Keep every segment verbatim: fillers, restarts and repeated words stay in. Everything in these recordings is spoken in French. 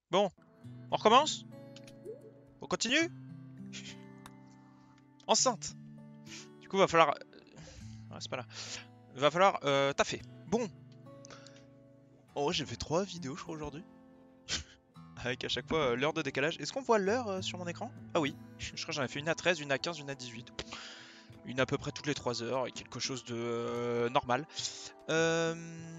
Bon, on recommence? On continue? Enceinte. Du coup, va falloir... Ah, c'est pas là. Va falloir euh, taffer. Bon. Oh, j'ai fait trois vidéos, je crois, aujourd'hui. Avec à chaque fois euh, l'heure de décalage. Est-ce qu'on voit l'heure euh, sur mon écran? Ah oui. Je crois que j'en ai fait une à treize, une à quinze, une à dix-huit. Une à peu près toutes les trois heures et quelque chose de euh, normal. Euh...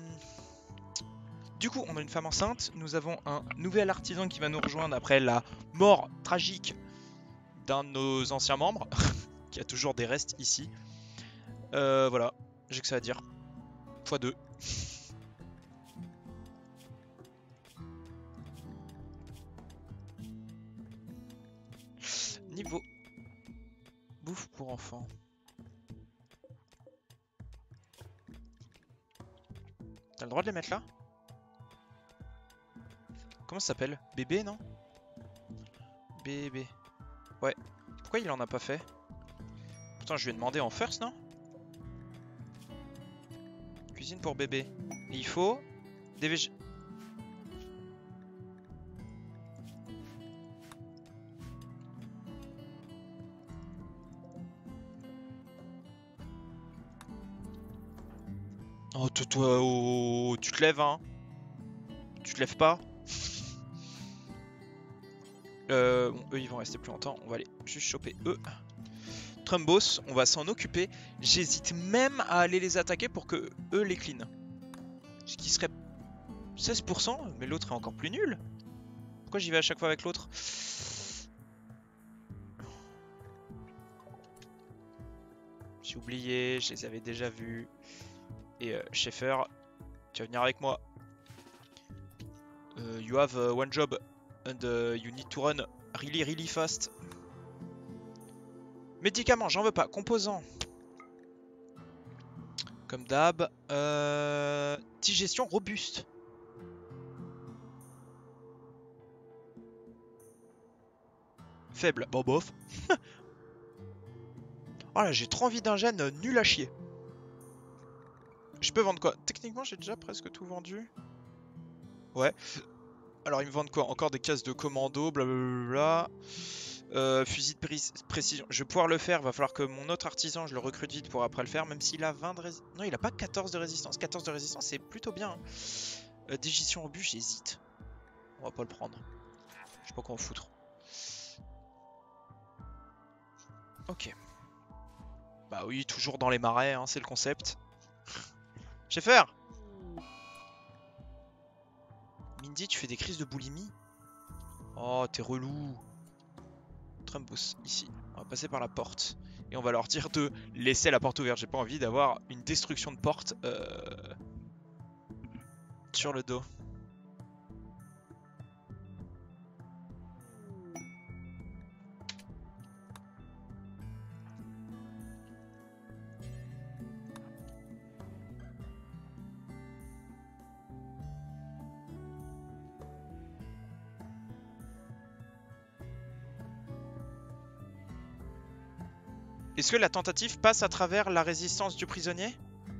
Du coup, on a une femme enceinte. Nous avons un nouvel artisan qui va nous rejoindre après la mort tragique d'un de nos anciens membres. Qui a toujours des restes ici. Euh, voilà, j'ai que ça à dire. fois deux. Niveau bouffe pour enfants. T'as le droit de les mettre là? Comment ça s'appelle? Bébé, non? Bébé. Ouais. Pourquoi il en a pas fait? Putain, je lui ai demandé en first, non? Cuisine pour bébé. Et il faut des vég... Oh, toi, oh, tu te lèves, hein? Tu te lèves pas? Euh, bon, eux, ils vont rester plus longtemps. On va aller juste choper eux. Trumbos, on va s'en occuper. J'hésite même à aller les attaquer pour que eux les clean. Ce qui serait seize pour cent, mais l'autre est encore plus nul. Pourquoi j'y vais à chaque fois avec l'autre? J'ai oublié, je les avais déjà vus. Et euh, Schaeffer, tu vas venir avec moi. Uh, you have uh, one job and uh, you need to run really really fast. Médicaments, j'en veux pas. Composants. Comme d'hab. Euh... Digestion robuste. Faible. Bon bof. Oh là, j'ai trop envie d'un gène nul à chier. Je peux vendre quoi? Techniquement, j'ai déjà presque tout vendu. Ouais. Alors, ils me vendent quoi? Encore des cases de commando, blablabla. Euh, fusil de précision. Je vais pouvoir le faire. Va falloir que mon autre artisan, je le recrute vite pour après le faire. Même s'il a vingt de résistance. Non, il a pas quatorze de résistance. quatorze de résistance, c'est plutôt bien. Hein. Euh, Digestion robuste, j'hésite. On va pas le prendre. Je sais pas quoi en foutre. Ok. Bah oui, toujours dans les marais, hein, c'est le concept. Schaeffer! Mindy, tu fais des crises de boulimie? Oh, t'es relou. Trumbos, ici. On va passer par la porte. Et on va leur dire de laisser la porte ouverte. J'ai pas envie d'avoir une destruction de porte euh, sur le dos. Est-ce que la tentative passe à travers la résistance du prisonnier?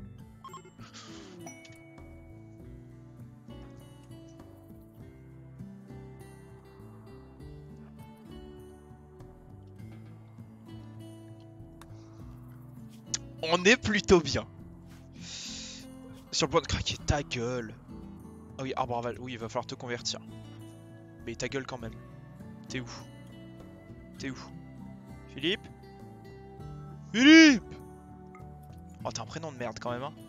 On est plutôt bien. Sur le point de craquer, ta gueule. Ah oui, arbre aval, oui, il va falloir te convertir. Mais ta gueule quand même. T'es où? T'es où? Philippe? Philippe! Oh, t'as un prénom de merde quand même, hein.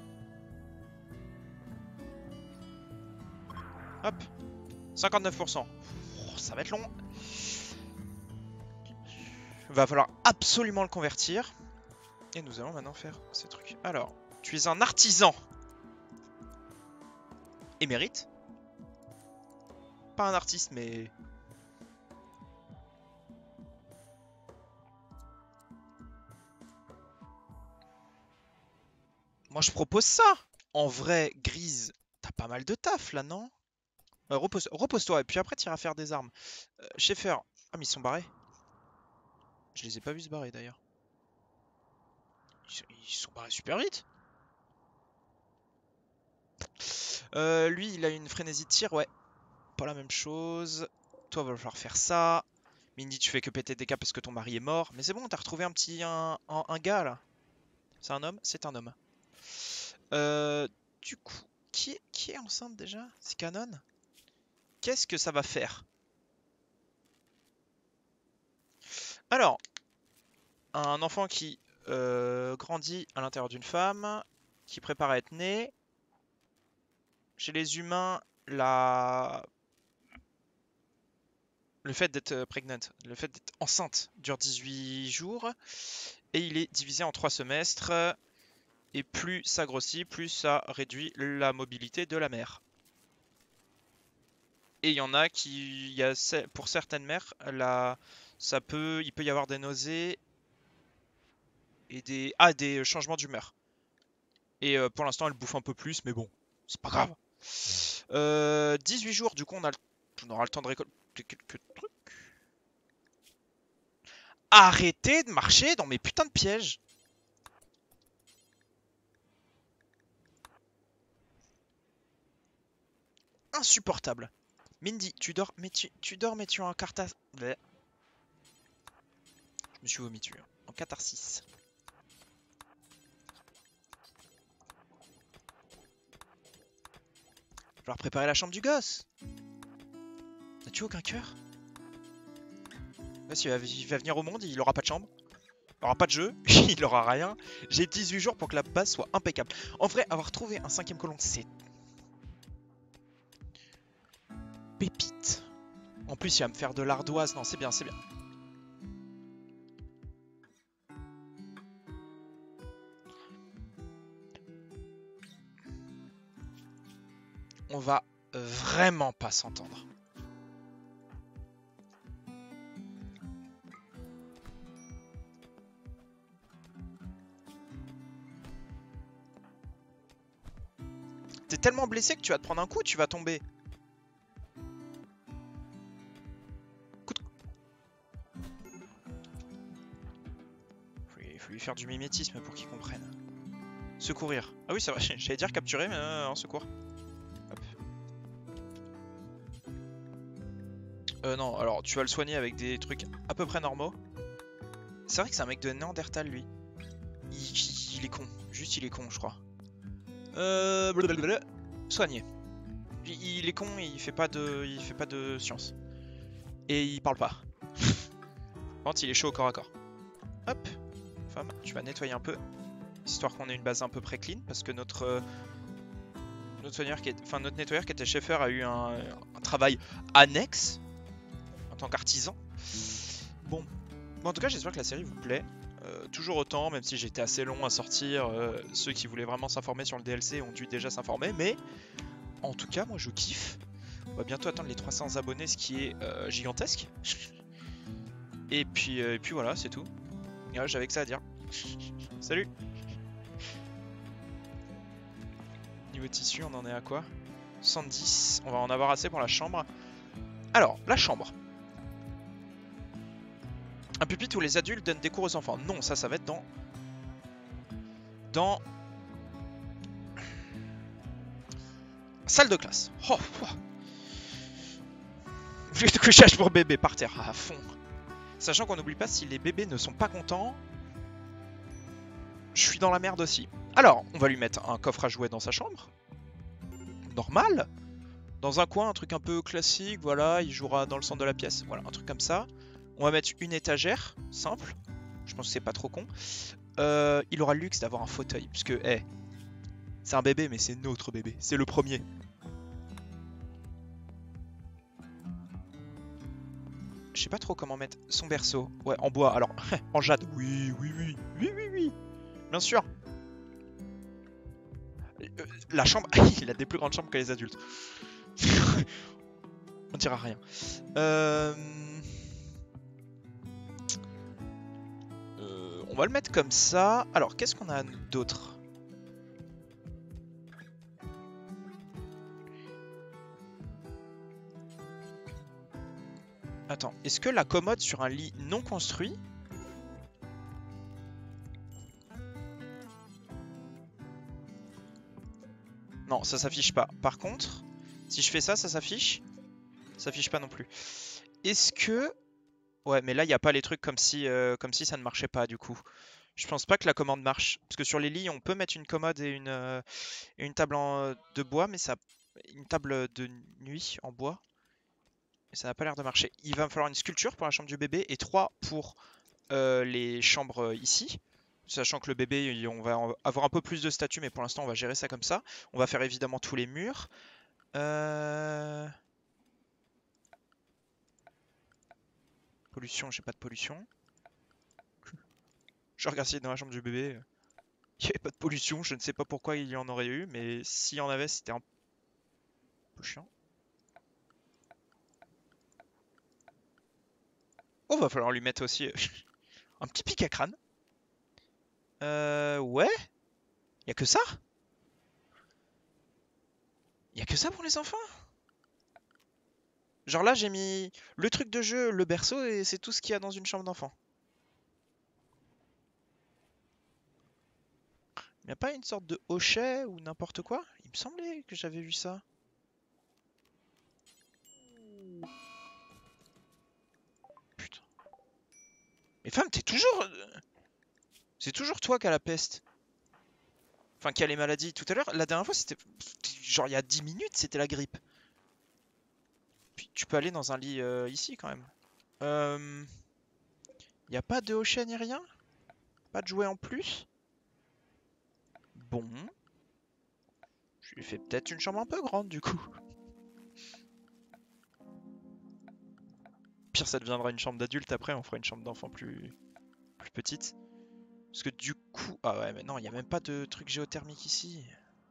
Hop. cinquante-neuf pour cent. Oh, ça va être long. Va falloir absolument le convertir. Et nous allons maintenant faire ces trucs. Alors, tu es un artisan. Émérite. Pas un artiste, mais... Moi, je propose ça. En vrai, Grise, t'as pas mal de taf, là, non? euh, repose, Repose-toi, et puis après, t'iras faire des armes. Euh, Schaeffer. Ah, mais ils sont barrés. Je les ai pas vus se barrer, d'ailleurs. Ils, ils sont barrés super vite. Euh, lui, il a une frénésie de tir, ouais. pas la même chose. Toi, va falloir faire ça. Mindy, tu fais que péter des cas parce que ton mari est mort. Mais c'est bon, t'as retrouvé un petit... Un, un, un gars, là. C'est un homme? C'est un homme. Euh, du coup, qui est, qui est enceinte déjà? C'est Canon? Qu'est-ce que ça va faire? Alors, un enfant qui euh, grandit à l'intérieur d'une femme, qui prépare à être né. Chez les humains, la... le fait d'être pregnant, le fait d'être enceinte dure dix-huit jours. Et il est divisé en trois semestres. Et plus ça grossit, plus ça réduit la mobilité de la mère. Et il y en a qui, il y a, pour certaines mères, la, ça peut, il peut y avoir des nausées et des, ah, des changements d'humeur. Et euh, pour l'instant, elle bouffe un peu plus, mais bon, c'est pas grave. Euh, dix-huit jours, du coup, on, a, on aura le temps de récolter quelques trucs. Arrêtez de marcher dans mes putains de pièges. Insupportable. Mindy, tu dors, mais tu, tu dors, mais tu as un cartas... Je me suis vomi dessus, hein. En catharsis. Il va falloir préparer la chambre du gosse. N'as-tu aucun cœur? Il va, il va venir au monde, il aura pas de chambre. Il aura pas de jeu, il aura rien. J'ai dix-huit jours pour que la base soit impeccable. En vrai, avoir trouvé un cinquième colon, c'est... pépite. En plus, il va me faire de l'ardoise. Non, c'est bien, c'est bien. On va vraiment pas s'entendre. T'es tellement blessé que tu vas te prendre un coup, tu vas tomber. Coup de... Il faut lui faire du mimétisme pour qu'il comprenne. Secourir. Ah oui, c'est vrai, j'allais dire capturer, mais euh, en secours. Hop. Euh, non, alors tu vas le soigner avec des trucs à peu près normaux. C'est vrai que c'est un mec de Néandertal, lui. Il, il est con. Juste, il est con, je crois. Euh... Blablabla. Soigné. Il, il est con, il fait pas de, il fait pas de science. Et il parle pas. Par contre, il est chaud au corps à corps. Hop. Femme, tu vas nettoyer un peu. Histoire qu'on ait une base à peu près clean. Parce que notre... Euh, notre, soigneur qui est, enfin, notre nettoyeur qui était Schaeffer a eu un, un travail annexe. En tant qu'artisan. Bon. Bon. En tout cas, j'espère que la série vous plaît. Euh, toujours autant, même si j'étais assez long à sortir. Euh, ceux qui voulaient vraiment s'informer sur le D L C ont dû déjà s'informer. Mais... en tout cas, moi je kiffe. On va bientôt atteindre les trois cents abonnés, ce qui est euh, gigantesque. Et puis, euh, et puis voilà, c'est tout. Ouais, j'avais que ça à dire. Salut. Niveau tissu, on en est à quoi? soixante-dix. On va en avoir assez pour la chambre. Alors, la chambre. Un pupitre où les adultes donnent des cours aux enfants. Non, ça, ça va être dans... Dans... salle de classe. Oh, oh. De couchage pour bébé par terre à fond. Sachant qu'on n'oublie pas, si les bébés ne sont pas contents, je suis dans la merde aussi. Alors, on va lui mettre un coffre à jouets dans sa chambre. Normal. Dans un coin, un truc un peu classique, voilà, il jouera dans le centre de la pièce. Voilà, un truc comme ça. On va mettre une étagère, simple. Je pense que c'est pas trop con. Euh, il aura le luxe d'avoir un fauteuil, parce que, hé, hey, c'est un bébé, mais c'est notre bébé. C'est le premier. Je sais pas trop comment mettre son berceau. Ouais, en bois. Alors, en jade. Oui, oui, oui. Oui, oui, oui. Bien sûr. Euh, la chambre... il a des plus grandes chambres que les adultes. On dira rien. Euh... Euh, on va le mettre comme ça. Alors, qu'est-ce qu'on a d'autre? Attends, est-ce que la commode sur un lit non construit... Non, ça s'affiche pas. Par contre, si je fais ça, ça s'affiche. Ça affiche pas non plus. Est-ce que... Ouais, mais là, il n'y a pas les trucs comme si, euh, comme si ça ne marchait pas, du coup. Je pense pas que la commande marche. Parce que sur les lits, on peut mettre une commode et une, euh, et une table en, de bois, mais ça... Une table de nuit en bois. Mais ça n'a pas l'air de marcher. Il va me falloir une sculpture pour la chambre du bébé et trois pour euh, les chambres euh, ici. Sachant que le bébé, on va avoir un peu plus de statues, mais pour l'instant, on va gérer ça comme ça. On va faire évidemment tous les murs. Euh... Pollution, j'ai pas de pollution. Je regarde si dans la chambre du bébé, il n'y avait pas de pollution. Je ne sais pas pourquoi il y en aurait eu, mais s'il y en avait, c'était un peu chiant. Oh, va falloir lui mettre aussi un petit pic à crâne. Euh, ouais. Y a que ça? Y a que ça pour les enfants? Genre là, j'ai mis le truc de jeu, le berceau, et c'est tout ce qu'il y a dans une chambre d'enfant. Y a pas une sorte de hochet ou n'importe quoi? Il me semblait que j'avais vu ça. Putain. Mais femme, t'es toujours... C'est toujours toi qui as la peste. Enfin, qui a les maladies. Tout à l'heure, la dernière fois, c'était... Genre, il y a dix minutes, c'était la grippe. Puis, tu peux aller dans un lit euh, ici, quand même. Euh... Y a pas de hochet ni rien? Pas de jouet en plus? Bon. Je lui fais peut-être une chambre un peu grande, du coup. Pire, ça deviendra une chambre d'adulte après, on fera une chambre d'enfant plus... plus petite. Parce que du coup... Ah ouais, mais non, il n'y a même pas de truc géothermique ici.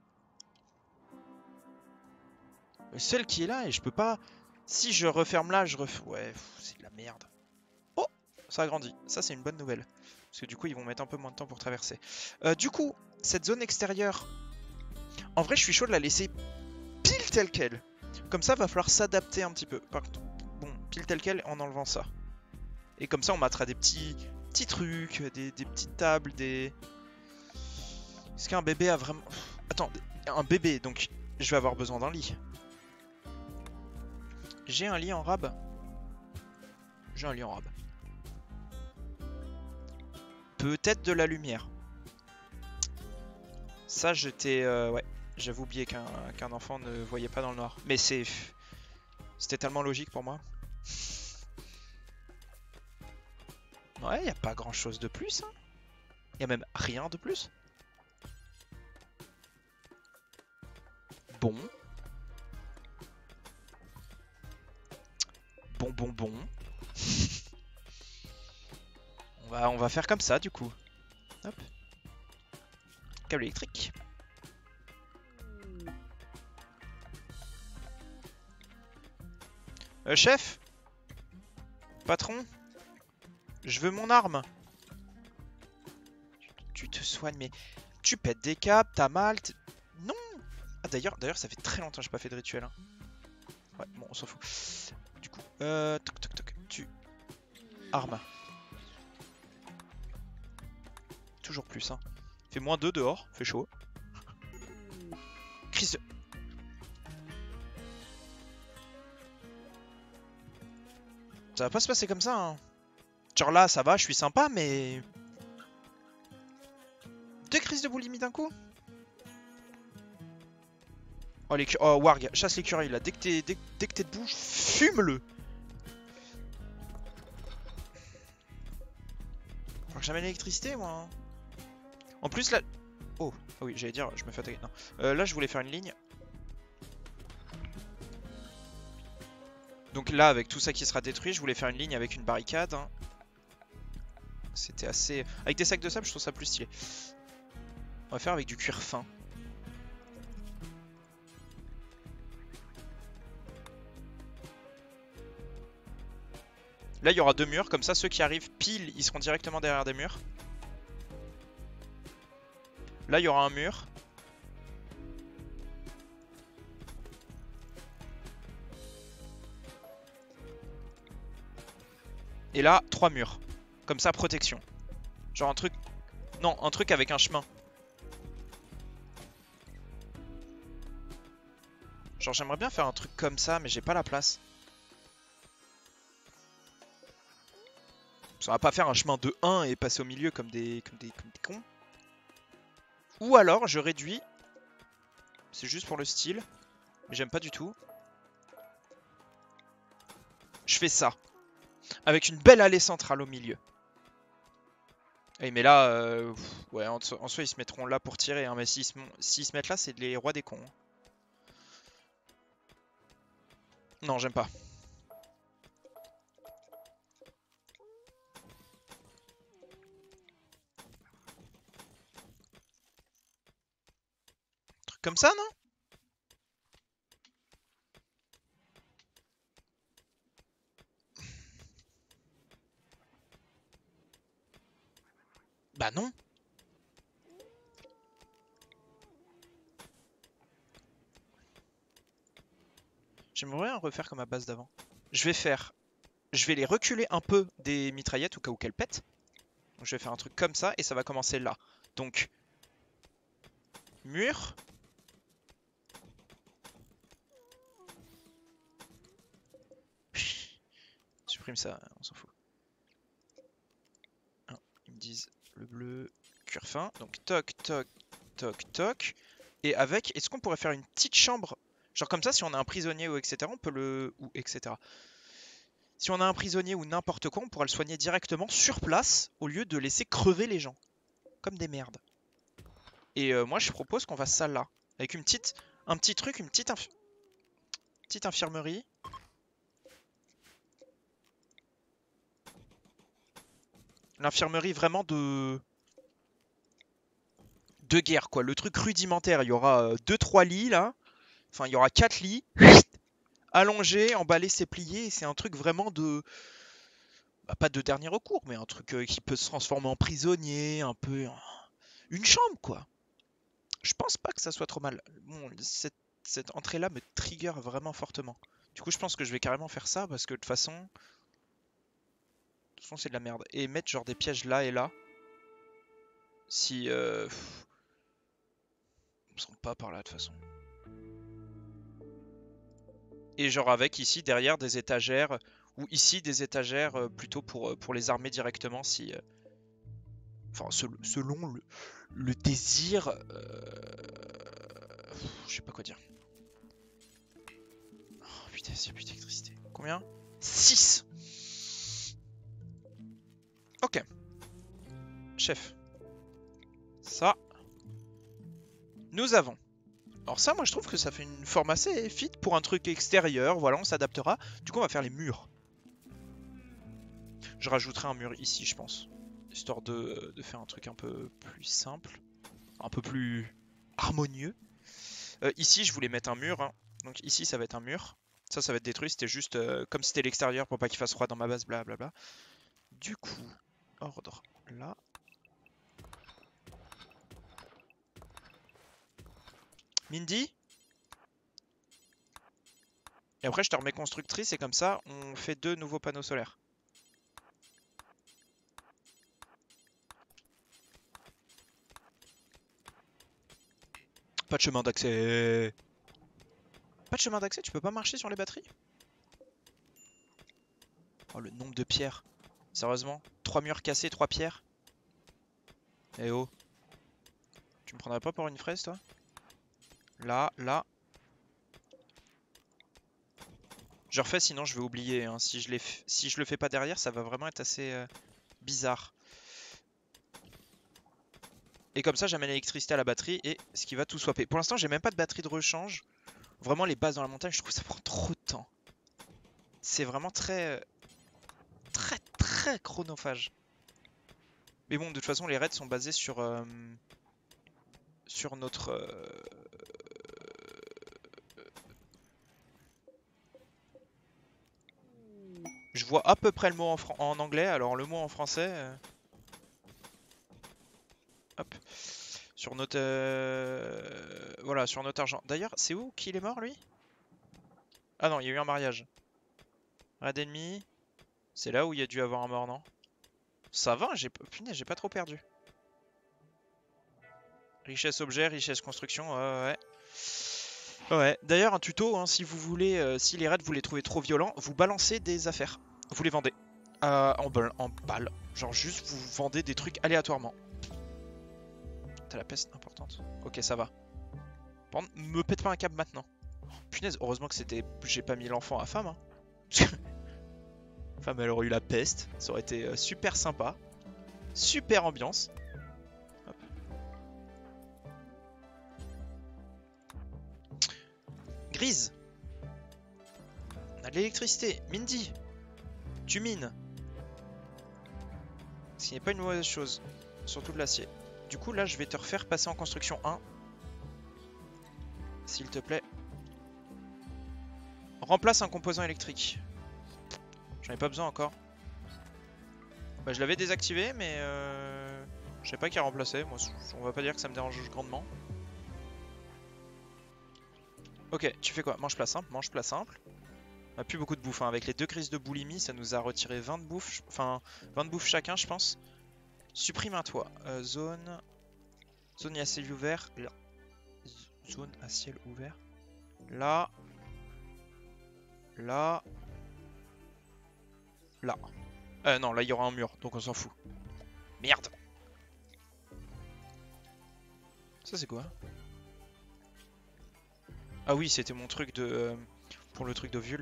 Le seul qui est là, et je peux pas... Si je referme là, je ref... Ouais, c'est de la merde. Oh, ça a grandi. Ça, c'est une bonne nouvelle. Parce que du coup, ils vont mettre un peu moins de temps pour traverser. Euh, du coup, cette zone extérieure... En vrai, je suis chaud de la laisser pile telle quelle. Comme ça, va falloir s'adapter un petit peu. Par contre, bon, pile telle quelle en enlevant ça. Et comme ça, on mettra des petits... petits trucs, des, des petites tables, des... Est-ce qu'un bébé a vraiment... Attends, un bébé, donc je vais avoir besoin d'un lit. J'ai un lit en rab. J'ai un lit en rab. Peut-être de la lumière. Ça, j'étais... Euh, ouais, j'avais oublié qu'un qu'un enfant ne voyait pas dans le noir. Mais c'est... C'était tellement logique pour moi. Ouais, y a pas grand-chose de plus. Hein. Y a même rien de plus. Bon. Bon, bon, bon. on, va, on va faire comme ça, du coup. Hop. Câble électrique. Euh, chef? Patron? Je veux mon arme. Tu te soignes, mais... Tu pètes des câbles, t'as mal... Non. Ah, d'ailleurs, d'ailleurs, ça fait très longtemps que j'ai pas fait de rituel. Hein. Ouais, bon, on s'en fout. Du coup, euh... Toc, toc, toc. Tu... Arme. Toujours plus, hein. Fait moins deux dehors, fait chaud. Crise de... Ça va pas se passer comme ça, hein. Genre là, ça va, je suis sympa, mais... Deux crises de boulimie d'un coup. Oh, les oh Warg, chasse l'écureuil là. Dès que t'es dès, dès que t'es debout, fume-le. Faut que j'amène l'électricité, moi. Hein. En plus, là... Oh, ah oui, j'allais dire, je me fais attaquer. Non. Euh, là, je voulais faire une ligne. Donc là, avec tout ça qui sera détruit, je voulais faire une ligne avec une barricade. Hein. C'était assez... Avec des sacs de sable, je trouve ça plus stylé. On va faire avec du cuir fin. Là, il y aura deux murs. Comme ça, ceux qui arrivent pile, ils seront directement derrière des murs. Là, il y aura un mur. Et là, trois murs. Comme ça, protection. Genre un truc... Non, un truc avec un chemin. Genre, j'aimerais bien faire un truc comme ça, mais j'ai pas la place. On va pas faire un chemin de un et passer au milieu comme des, comme des, comme des cons. Ou alors je réduis. C'est juste pour le style. Mais j'aime pas du tout. Je fais ça. Avec une belle allée centrale au milieu. Et mais là, euh, pff, ouais, en, en soi ils se mettront là pour tirer. Hein, mais s'ils se, s'ils se mettent là, c'est les rois des cons. Non, j'aime pas. Un truc comme ça, non? Bah non. J'aimerais refaire comme à base d'avant. Je vais faire... Je vais les reculer un peu des mitraillettes au cas où qu'elles pètent. Donc je vais faire un truc comme ça et ça va commencer là. Donc... Mur. Supprime ça, on s'en fout. Ah, ils me disent le bleu, cuir fin. Donc toc, toc, toc, toc. Et avec, est-ce qu'on pourrait faire une petite chambre? Genre comme ça, si on a un prisonnier ou et cetera, on peut le... Ou et cetera. Si on a un prisonnier ou n'importe quoi, on pourra le soigner directement sur place au lieu de laisser crever les gens. Comme des merdes. Et euh, moi, je propose qu'on fasse ça là. Avec une petite, un petit truc, une petite, inf... petite infirmerie. L'infirmerie vraiment de... de guerre, quoi. Le truc rudimentaire. Il y aura deux trois lits, là. Enfin, il y aura quatre lits. Allongés, emballés, c'est plié. C'est un truc vraiment de... Bah, pas de dernier recours, mais un truc euh, qui peut se transformer en prisonnier, un peu... Une chambre, quoi. Je pense pas que ça soit trop mal. Bon, cette, cette entrée-là me trigger vraiment fortement. Du coup, je pense que je vais carrément faire ça, parce que de toute façon... De toute façon, c'est de la merde. Et mettre genre des pièges là et là. Si... Euh... Ils ne sont pas par là, de toute façon. Et genre avec ici, derrière, des étagères... Ou ici, des étagères euh, plutôt pour, pour les armer directement, si... Euh... Enfin, selon le, le désir... Euh... Je sais pas quoi dire. Oh putain, il n'y a plus d'électricité. Combien? six. Ok. Chef. Ça. Nous avons. Alors ça, moi je trouve que ça fait une forme assez fit pour un truc extérieur. Voilà, on s'adaptera. Du coup, on va faire les murs. Je rajouterai un mur ici, je pense. Histoire de, de faire un truc un peu plus simple. Un peu plus harmonieux. Euh, ici, je voulais mettre un mur. Hein. Donc ici, ça va être un mur. Ça, ça va être détruit. C'était juste euh, comme c'était l'extérieur pour pas qu'il fasse froid dans ma base, blablabla. Du coup, ordre là. Mindy. Et après, je te remets constructrice et comme ça, on fait deux nouveaux panneaux solaires. Pas de chemin d'accès. Pas de chemin d'accès, tu peux pas marcher sur les batteries? Oh, le nombre de pierres. Sérieusement? Trois murs cassés, trois pierres? Eh oh. Tu me prendrais pas pour une fraise, toi? Là, là. Je refais, sinon je vais oublier. Hein. Si, je si je le fais pas derrière, ça va vraiment être assez euh, bizarre. Et comme ça, j'amène l'électricité à la batterie et ce qui va tout swapper. Pour l'instant, j'ai même pas de batterie de rechange. Vraiment, les bases dans la montagne, je trouve que ça prend trop de temps. C'est vraiment très... Très, très chronophage. Mais bon, de toute façon, les raids sont basés sur... Euh, sur notre... Euh, je vois à peu près le mot en, en anglais, alors le mot en français... Euh... Hop. Sur notre... Euh... Voilà, sur notre argent. D'ailleurs, c'est où qu'il est mort, lui? Ah non, il y a eu un mariage. Raid ennemi. C'est là où il y a dû avoir un mort, non? Ça va, j'ai j'ai pas trop perdu. Richesse objet, richesse construction, ouais, ouais. Ouais, d'ailleurs, un tuto, hein, si vous voulez, euh, si les raids vous les trouvez trop violents, vous balancez des affaires. Vous les vendez. Euh, en, balle, en balle. Genre juste vous vendez des trucs aléatoirement. T'as la peste importante. Ok, ça va. Par contre, me pète pas un câble maintenant. Oh, punaise, heureusement que c'était. J'ai pas mis l'enfant à femme. Hein. Femme, elle aurait eu la peste. Ça aurait été euh, super sympa. Super ambiance. Hop. Grise. On a de l'électricité. Mindy. Tu mines. Ce qui n'est pas une mauvaise chose. Surtout de l'acier. Du coup, là, je vais te refaire passer en construction un. S'il te plaît. Remplace un composant électrique. J'en ai pas besoin encore. Bah, je l'avais désactivé, mais euh, je sais pas qui a remplacé. Moi, on va pas dire que ça me dérange grandement. Ok, tu fais quoi? Mange plat simple, mange plat simple. On a plus beaucoup de bouffe. Hein. Avec les deux crises de boulimie, ça nous a retiré vingt de bouffe. Enfin, vingt de bouffe chacun, je pense. Supprime un toit. Euh, zone. Zone à ciel ouvert. Là. Zone à ciel ouvert. Là. Là. Là. Euh, non, là, il y aura un mur, donc on s'en fout. Merde. Ça, c'est quoi? Ah oui, c'était mon truc de... Euh, pour le truc d'ovule.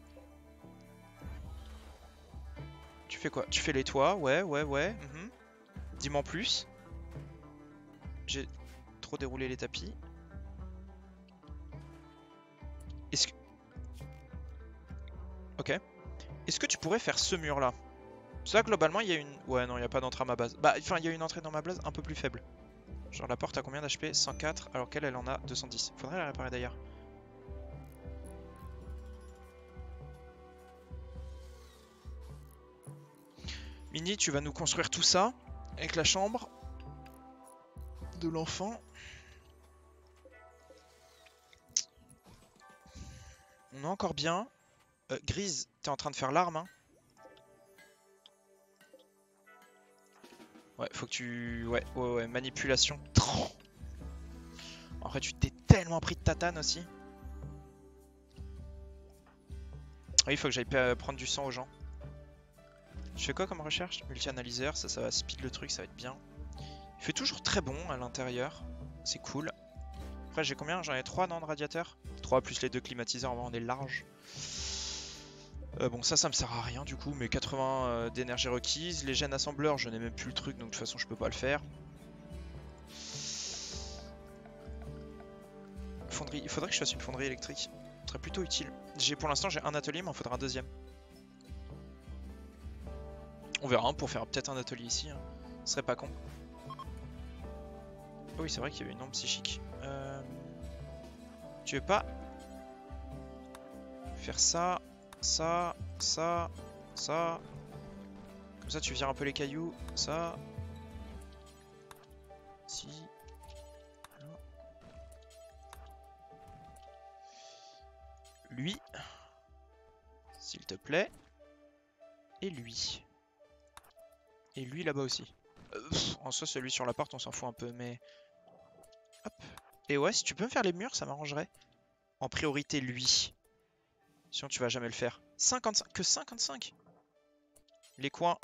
Tu fais quoi? Tu fais les toits? Ouais, ouais, ouais. Mm-hmm. Dis-moi en plus. J'ai trop déroulé les tapis. Est-ce que... Ok. Est-ce que tu pourrais faire ce mur-là? Ça, globalement, il y a une... Ouais, non, il n'y a pas d'entrée à ma base. Bah, enfin, il y a une entrée dans ma base un peu plus faible. Genre, la porte a combien d'H P? cent quatre, alors qu'elle, elle en a deux cent dix. Faudrait la réparer d'ailleurs. Mini, tu vas nous construire tout ça avec la chambre de l'enfant. On est encore bien. Euh, Grise, t'es en train de faire l'arme. Hein. Ouais, faut que tu... Ouais, ouais, ouais, manipulation. En vrai, tu t'es tellement pris de tatane aussi. Oui, il faut que j'aille prendre du sang aux gens. Je fais quoi comme recherche? Multi-analyseur, ça, ça va speed le truc, ça va être bien. Il fait toujours très bon à l'intérieur. C'est cool. Après, j'ai combien? J'en ai trois, non, de radiateurs? trois plus les deux climatiseurs, on est large. Euh, bon, ça, ça me sert à rien du coup, mais quatre-vingts euh, d'énergie requise. Les gènes assembleurs, je n'ai même plus le truc, donc de toute façon, je peux pas le faire. Fonderie, il faudrait que je fasse une fonderie électrique. Ce serait plutôt utile. J'ai pour l'instant, j'ai un atelier, mais il en faudra un deuxième. On verra, hein, pour faire peut-être un atelier ici. Hein. Ce serait pas con. Oh oui, c'est vrai qu'il y avait une onde psychique. Euh... Tu veux pas faire ça, ça, ça, ça. Comme ça, tu vires un peu les cailloux. Ça. Si. Voilà. Lui. S'il te plaît. Et lui. Et lui là-bas aussi. Euh, pff, en soi, celui sur la porte, on s'en fout un peu, mais... Hop. Et ouais, si tu peux me faire les murs, ça m'arrangerait. En priorité, lui. Sinon, tu vas jamais le faire. cinquante-cinq, que cinquante-cinq. Les coins.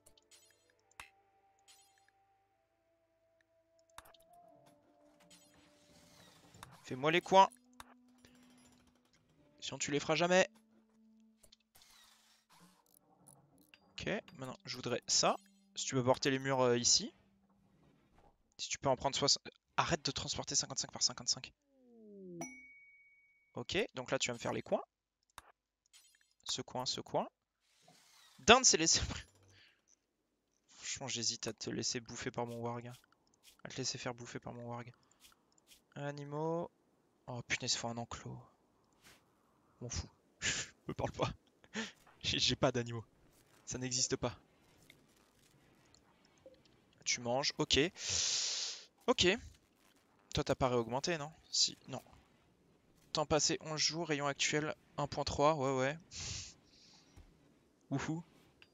Fais-moi les coins. Sinon, tu les feras jamais. Ok, maintenant, je voudrais ça. Si tu peux porter les murs euh, ici. Si tu peux en prendre soixante... Arrête de transporter cinquante-cinq par cinquante-cinq. Ok, donc là, tu vas me faire les coins. Ce coin, ce coin. Dinde s'est laissé... Franchement, j'hésite à te laisser bouffer par mon warg. À te laisser faire bouffer par mon warg. Animaux. Oh punaise, il faut un enclos. M'en fous. Me parle pas. J'ai pas d'animaux. Ça n'existe pas. Tu manges, ok. Ok. Toi, t'as pas réaugmenté, non? Si, non. Temps passé onze jours, rayon actuel un point trois, ouais, ouais. Wouhou.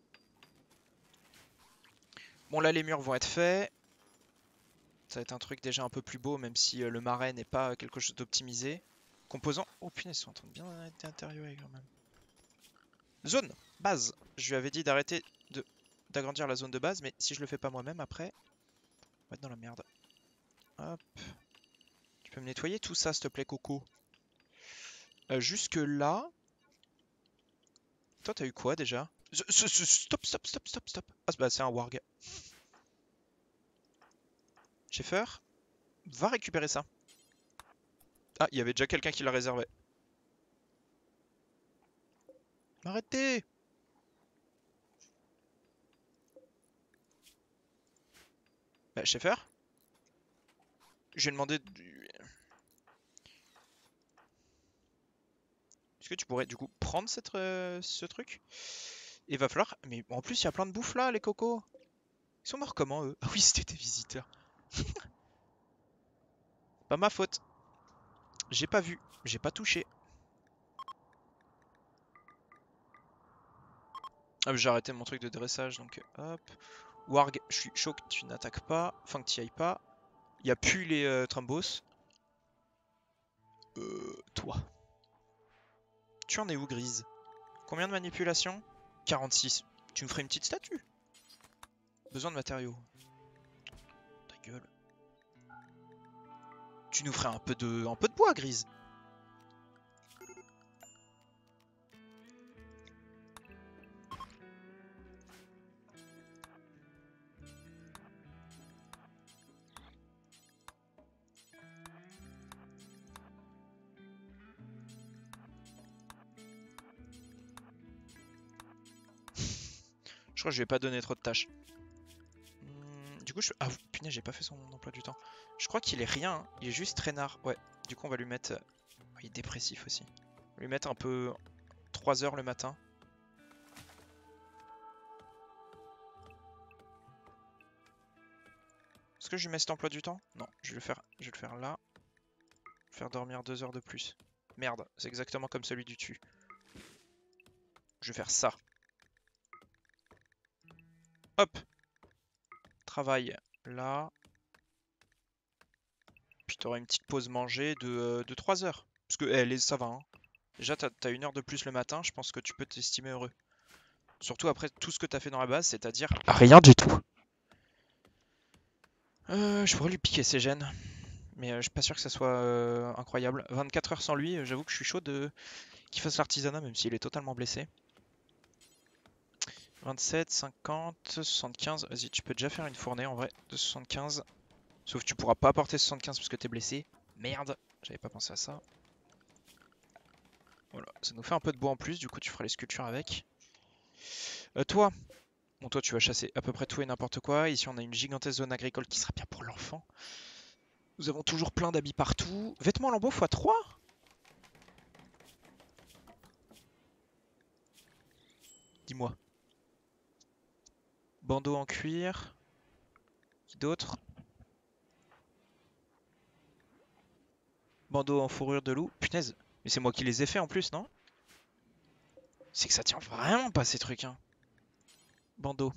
Bon, là, les murs vont être faits. Ça va être un truc déjà un peu plus beau, même si euh, le marais n'est pas quelque chose d'optimisé. Composants. Oh punaise, ils sont en train de bien être intériorés quand même. Zone, base. je lui avais dit d'arrêter de d'agrandir la zone de base, mais si je le fais pas moi-même après, on va être dans la merde. Hop. Tu peux me nettoyer tout ça, s'il te plaît, Coco. Euh, jusque là. Toi, t'as eu quoi déjà? Stop, stop, stop, stop, stop. Ah, bah c'est un warg. Schaeffer, va récupérer ça. Ah, il y avait déjà quelqu'un qui l'a réservé. Arrêtez! Bah, Schaeffer? Je lui ai demandé... Est-ce que tu pourrais du coup prendre cette, euh, ce truc? Il va falloir... Mais en plus, il y a plein de bouffe là, les cocos. Ils sont morts comment, eux? Ah oui, c'était des visiteurs. Pas ma faute. J'ai pas vu. J'ai pas touché. Ah, j'ai arrêté mon truc de dressage, donc hop. Warg, je suis chaud que tu n'attaques pas. Enfin, que tu y ailles pas. Il y a plus les euh, Trambos. Euh, toi. Tu en es où, Grise? Combien de manipulation? quarante-six. Tu me ferais une petite statue? Besoin de matériaux. Ta gueule. Tu nous ferais un peu de, un peu de bois, Grise. Je crois que je vais pas donner trop de tâches. Hum, du coup, je... Ah, punaise, j'ai pas fait son emploi du temps. Je crois qu'il est rien, hein. Il est juste traînard. Ouais, du coup, on va lui mettre... Oh, il est dépressif aussi. On va lui mettre un peu... trois heures le matin. Est-ce que je lui mets cet emploi du temps? Non, je vais le faire, je vais le faire là. Faire dormir deux heures de plus. Merde, c'est exactement comme celui du dessus. Je vais faire ça. Hop. Travail là. Puis tu auras une petite pause manger de, euh, de trois heures. Parce que eh, ça va. Hein. Déjà, t'as as une heure de plus le matin. Je pense que tu peux t'estimer heureux. Surtout après tout ce que t'as fait dans la base, c'est-à-dire rien du tout. Euh, je pourrais lui piquer ses gènes. Mais euh, je suis pas sûr que ça soit euh, incroyable. vingt-quatre heures sans lui, j'avoue que je suis chaud de qu'il fasse l'artisanat, même s'il est totalement blessé. vingt-sept, cinquante, soixante-quinze. Vas-y, tu peux déjà faire une fournée en vrai de soixante-quinze. Sauf que tu pourras pas apporter soixante-quinze parce que t'es blessé. Merde, j'avais pas pensé à ça. Voilà, ça nous fait un peu de bois en plus, du coup tu feras les sculptures avec. Euh, toi, bon toi tu vas chasser à peu près tout et n'importe quoi. Ici on a une gigantesque zone agricole qui sera bien pour l'enfant. Nous avons toujours plein d'habits partout. Vêtements lambeaux fois trois. Dis-moi. Bandeau en cuir. Qui d'autre? Bandeau en fourrure de loup. Punaise, mais c'est moi qui les ai fait en plus, non? C'est que ça tient vraiment pas ces trucs, hein. Bandeau.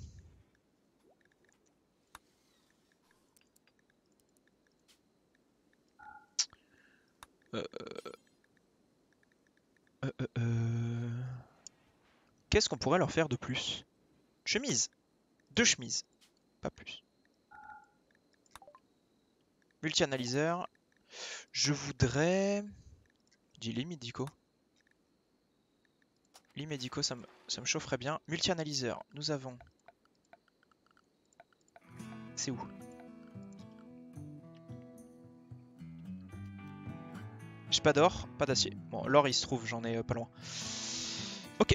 Euh... Euh, euh, euh... Qu'est-ce qu'on pourrait leur faire de plus? Chemise. Deux chemises. Pas plus. Multi-analyseur. Je voudrais... Dis les médicaux. Les médicaux, ça me, ça me chaufferait bien. Multi-analyseur. Nous avons... C'est où? J'ai pas d'or, pas d'acier. Bon, l'or il se trouve, j'en ai euh, pas loin. Ok.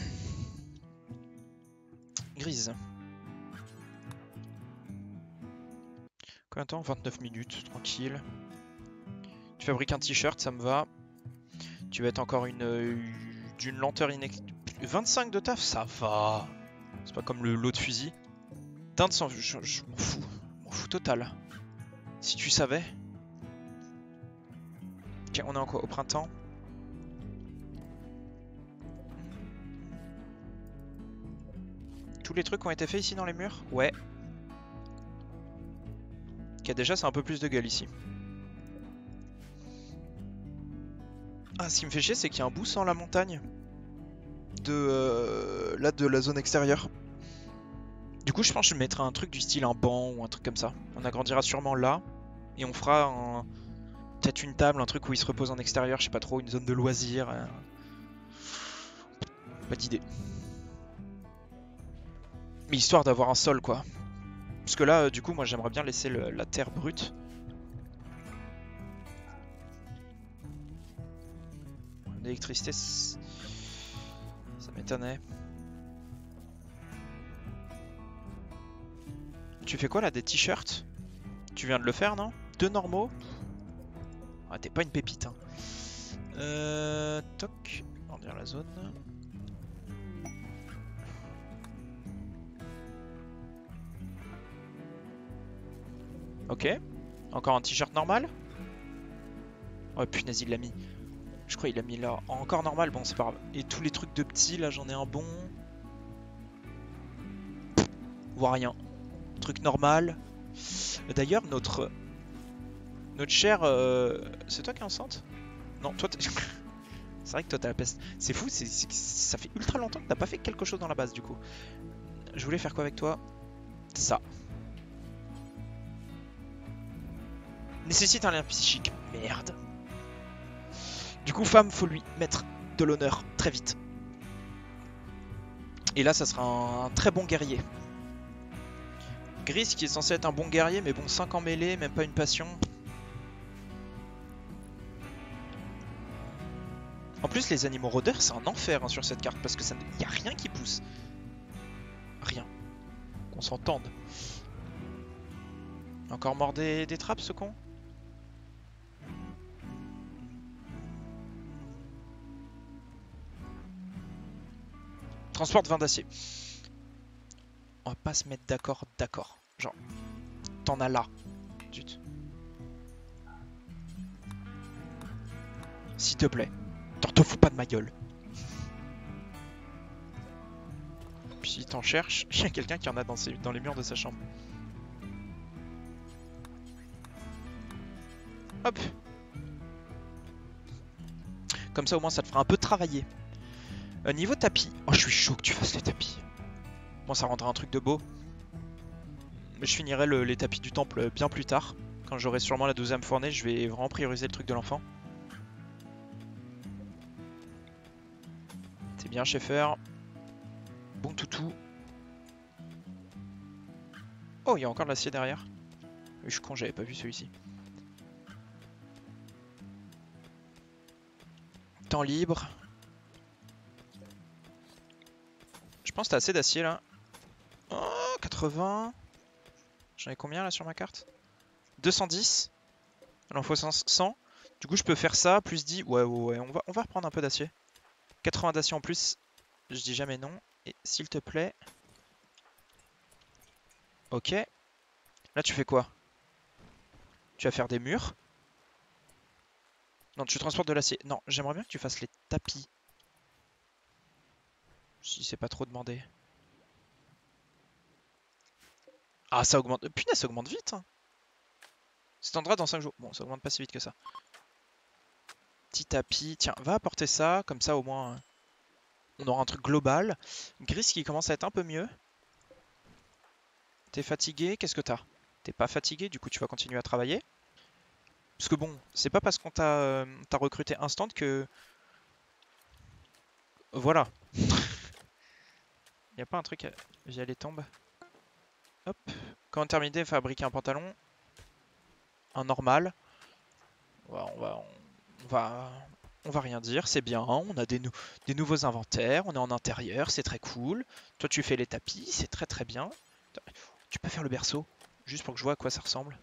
Grise. Combien de temps? vingt-neuf minutes, tranquille. Tu fabriques un t-shirt, ça me va. Tu vas être encore une euh, d'une lenteur inex... vingt-cinq de taf, ça va. C'est pas comme le lot de fusil. Dinde sans... Je, je m'en fous. Je m'en fous total. Si tu savais. Ok, on est en quoi? Au printemps. Tous les trucs ont été faits ici dans les murs? Ouais. Ok, déjà c'est un peu plus de gueule ici. Ah, ce qui me fait chier, c'est qu'il y a un bout sans la montagne. de, euh, là, de la zone extérieure. Du coup, je pense que je mettrai un truc du style un banc ou un truc comme ça. On agrandira sûrement là. Et on fera un... peut-être une table, un truc où il se repose en extérieur, je sais pas trop, une zone de loisirs. euh. Pas d'idée. Mais histoire d'avoir un sol, quoi. Parce que là, euh, du coup, moi j'aimerais bien laisser le- la terre brute. L'électricité, ça m'étonnait. Tu fais quoi là, des t-shirts? Tu viens de le faire, non? Deux normaux? Ah, t'es pas une pépite, hein. Euh... Toc. Agrandir la zone. Ok. Encore un t-shirt normal? Oh punaise, il l'a mis. Je crois qu'il l'a mis là. Encore normal, bon, c'est pas grave. Et tous les trucs de petits, là, j'en ai un bon. Voire rien. Truc normal. D'ailleurs, notre... Notre cher... euh, C'est toi qui es enceinte? Non, toi t'es... C'est vrai que toi t'as la peste. C'est fou, c'est, c'est- ça fait ultra longtemps que t'as pas fait quelque chose dans la base du coup. Je voulais faire quoi avec toi? Ça. Nécessite un lien psychique. Merde. Du coup, femme, faut lui mettre de l'honneur très vite. Et là, ça sera un, un très bon guerrier. Gris qui est censé être un bon guerrier, mais bon, cinq en mêlée, même pas une passion. En plus, les animaux rôdeurs, c'est un enfer hein, sur cette carte, parce que ça, y a rien qui pousse. Rien. Qu'on s'entende. Encore mort des, des trappes, ce con? Transporte vin d'acier. On va pas se mettre d'accord, d'accord. Genre, t'en as là. Zut. S'il te plaît. T'en te fous pas de ma gueule. Puis si t'en cherches, il y a quelqu'un qui en a dans, ses, dans les murs de sa chambre. Hop. Comme ça au moins ça te fera un peu travailler. Euh, niveau tapis. Oh je suis chaud que tu fasses les tapis. Bon ça rendra un truc de beau. Mais je finirai le, les tapis du temple bien plus tard. Quand j'aurai sûrement la douzième fournée, je vais vraiment prioriser le truc de l'enfant. C'est bien Schaeffer. Bon toutou. Oh il y a encore de l'acier derrière. Je suis con, j'avais pas vu celui-ci. Temps libre. Je pense que t'as assez d'acier là. Oh, quatre-vingts. J'en ai combien là sur ma carte? deux cent dix. Il en faut cent. Du coup, je peux faire ça, plus dix. Ouais, ouais, ouais. On va, on va reprendre un peu d'acier. quatre-vingts d'acier en plus. Je dis jamais non. Et s'il te plaît. Ok. Là, tu fais quoi? Tu vas faire des murs. Non, tu transportes de l'acier. Non, j'aimerais bien que tu fasses les tapis. Si c'est pas trop demandé. Ah, ça augmente. Punaise, ça augmente vite. Hein. S'étendra dans cinq jours. Bon, ça augmente pas si vite que ça. Petit tapis. Tiens, va apporter ça. Comme ça, au moins, on aura un truc global. Gris qui commence à être un peu mieux. T'es fatigué? Qu'est-ce que t'as? T'es pas fatigué, du coup tu vas continuer à travailler. Parce que bon, c'est pas parce qu'on t'a euh, recruté instant que... Voilà. Y a pas un truc via les tombes. Hop. Quand terminé, fabriquer un pantalon. Un normal. On va, on va, on va, on va rien dire, c'est bien. On a des, nou des nouveaux inventaires, on est en intérieur, c'est très cool. Toi tu fais les tapis, c'est très très bien. Tu peux faire le berceau, juste pour que je vois à quoi ça ressemble.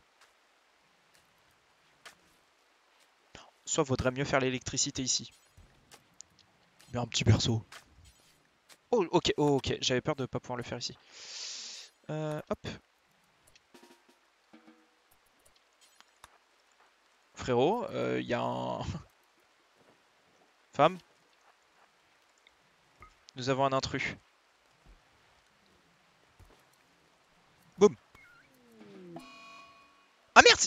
Soit vaudrait mieux faire l'électricité ici. Mais un petit berceau. Oh ok, oh, ok, j'avais peur de pas pouvoir le faire ici. Euh, hop. Frérot, il euh, y a un... Femme. Nous avons un intrus. Boum. Ah merde.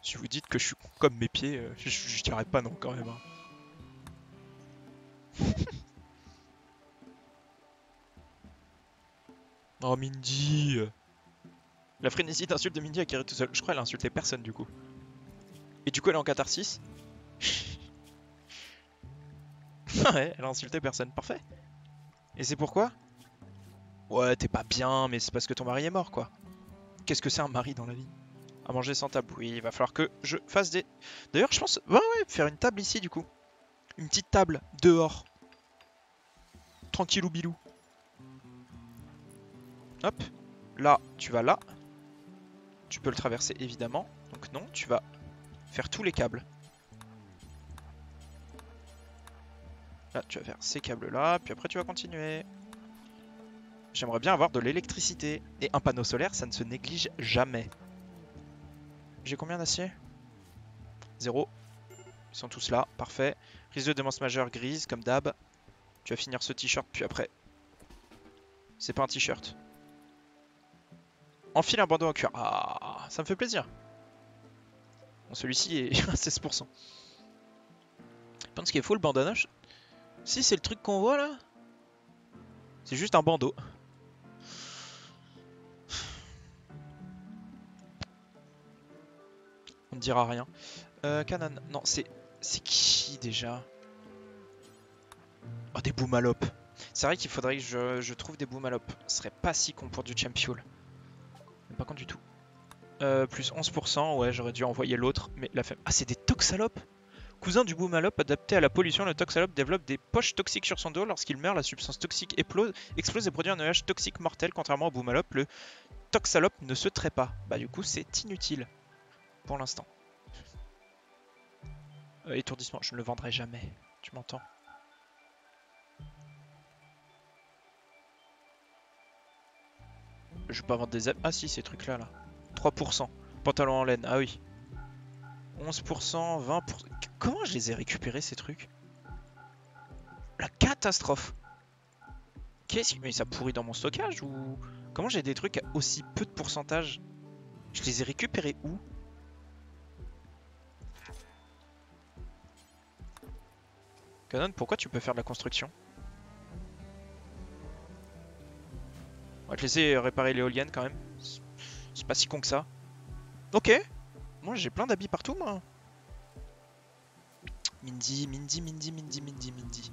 Si vous dites que je suis con comme mes pieds, euh, je, je, je dirais pas non quand même. Hein. Oh Mindy. La frénésie d'insulte de Mindy a carré tout seul. Je crois qu'elle a insulté personne du coup. Et du coup elle est en catharsis. Ouais, elle a insulté personne. Parfait. Et c'est pourquoi? Ouais, t'es pas bien, mais c'est parce que ton mari est mort quoi. Qu'est-ce que c'est un mari dans la vie? À manger sans table. Oui, il va falloir que je fasse des... D'ailleurs, je pense... Ouais, ouais, faire une table ici du coup. Une petite table dehors. Tranquillou bilou. Hop. Là, tu vas là. Tu peux le traverser évidemment. Donc non, tu vas faire tous les câbles. Là, tu vas faire ces câbles là. Puis après, tu vas continuer. J'aimerais bien avoir de l'électricité. Et un panneau solaire, ça ne se néglige jamais. J'ai combien d'acier? Zéro. Ils sont tous là. Parfait. Risque de démence majeure grise, comme d'hab. Tu vas finir ce t-shirt, puis après... C'est pas un t-shirt. Enfile un bandeau en cuir. Ah, ça me fait plaisir. Bon, celui-ci est à seize pour cent. Je pense qu'il est faux le bandana. Si, c'est le truc qu'on voit là. C'est juste un bandeau. On ne dira rien. Euh, Canon. Non, c'est... C'est qui déjà? Oh, des boomalopes. C'est vrai qu'il faudrait que je, je trouve des boomalopes. Ce serait pas si con pour du champiol. Mais pas con du tout. Euh, plus onze pour cent, ouais, j'aurais dû envoyer l'autre. Mais la femme... Ah, c'est des toxalopes. Cousin du boomalope, adapté à la pollution, le toxalope développe des poches toxiques sur son dos. Lorsqu'il meurt, la substance toxique éplose, explose et produit un nuage toxique mortel. Contrairement au boomalope, le toxalope ne se traite pas. Bah du coup, c'est inutile pour l'instant. Euh, étourdissement, je ne le vendrai jamais. Tu m'entends? Je vais pas vendre des... Ah si, ces trucs-là, là. trois pour cent. Pantalon en laine, ah oui. onze pour cent, vingt pour cent. Comment je les ai récupérés, ces trucs? La catastrophe. Qu'est-ce que... Mais ça pourrit dans mon stockage ou... Comment j'ai des trucs à aussi peu de pourcentage? Je les ai récupérés où? Canon, pourquoi tu peux faire de la construction? On va te laisser réparer l'éolienne quand même. C'est pas si con que ça. Ok. Moi j'ai plein d'habits partout moi. Mindy, Mindy, Mindy, Mindy, Mindy, Mindy.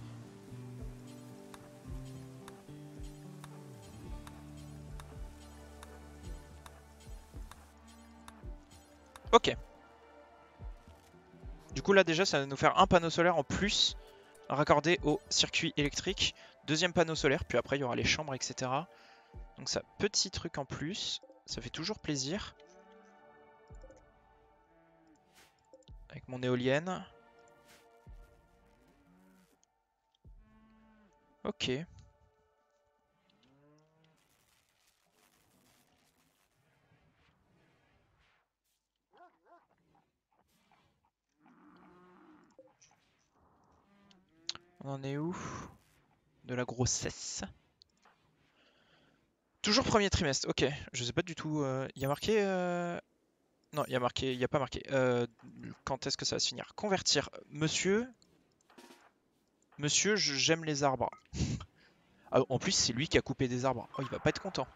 Ok. Du coup là déjà ça va nous faire un panneau solaire en plus raccordé au circuit électrique. Deuxième panneau solaire, puis après il y aura les chambres, et cetera. Donc ça, petit truc en plus. Ça fait toujours plaisir. Avec mon éolienne. Ok. On en est où? De la grossesse. Toujours premier trimestre, ok. Je sais pas du tout. Il euh, y a marqué... Euh... Non, il y a marqué, il y a pas marqué. Euh, quand est-ce que ça va se finir? Convertir. Monsieur... Monsieur, j'aime les arbres. Ah, en plus, c'est lui qui a coupé des arbres. Oh, il va pas être content.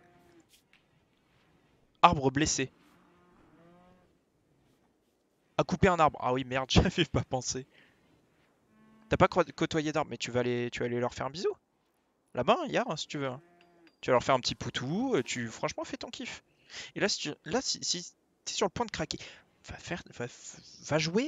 Arbre blessé. A couper un arbre. Ah oui, merde, j'avais pas pensé. T'as pas côtoyé d'arbres, mais tu vas, aller, tu vas aller leur faire un bisou. Là-bas, hier, hein, si tu veux. Tu vas leur faire un petit poutou. Tu, franchement, fais ton kiff. Et là, si, tu, là, si, si t'es sur le point de craquer, va faire, va, va jouer.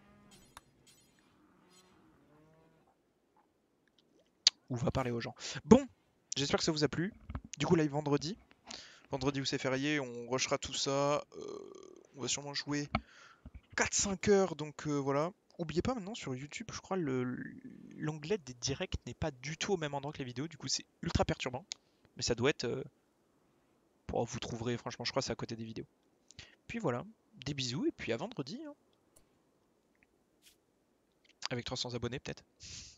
Ou va parler aux gens. Bon, j'espère que ça vous a plu. Du coup, live vendredi. Vendredi où c'est férié, on rushera tout ça. Euh, on va sûrement jouer quatre cinq heures, donc euh, voilà. Oubliez pas maintenant sur YouTube, je crois l'onglet des directs n'est pas du tout au même endroit que les vidéos, du coup c'est ultra perturbant. Mais ça doit être... Euh... Bon, vous trouverez, franchement, je crois que c'est à côté des vidéos. Puis voilà, des bisous et puis à vendredi. Hein. Avec trois cents abonnés peut-être.